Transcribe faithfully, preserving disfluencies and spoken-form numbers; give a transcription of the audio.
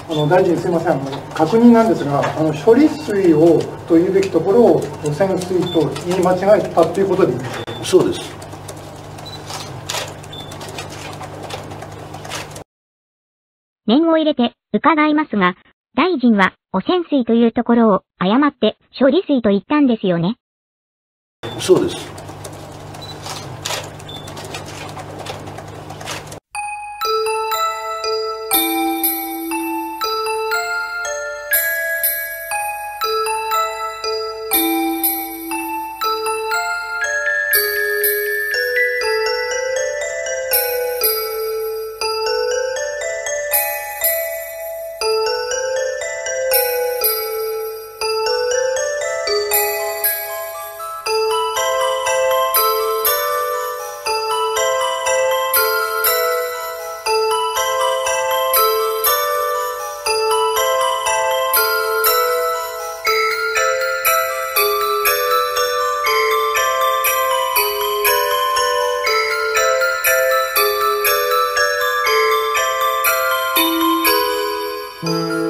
あの大臣、すみません、あの確認なんですが、あの処理水をと言うべきところを汚染水と言い間違えたということでいいですか。 そうです。 念を入れて伺いますが、大臣は汚染水というところを誤って処理水と言ったんですよね。 そうです。うん。